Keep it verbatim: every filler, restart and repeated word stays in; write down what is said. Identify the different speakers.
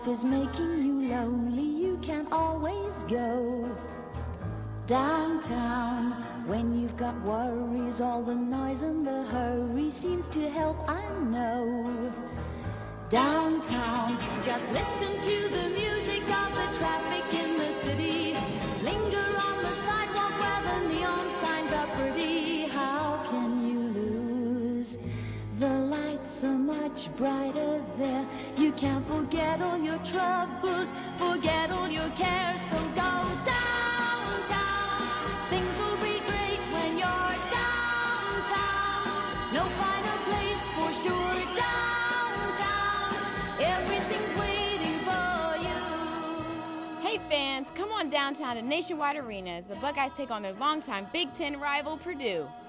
Speaker 1: life is making you lonely, you can always go downtown. When you've got worries, all the noise and the hurry seems to help, I know. Downtown, just listen to the music of the traffic in the city. Linger on the sidewalk where the neon signs are pretty. How can you lose? The lights are much brighter there. You can't forget all your troubles, forget all your cares, so go downtown. Things will be great when you're downtown. No finer place for sure, downtown. Everything's waiting for you.
Speaker 2: Hey fans, come on downtown to Nationwide Arena as the Buckeyes take on their longtime Big Ten rival, Purdue.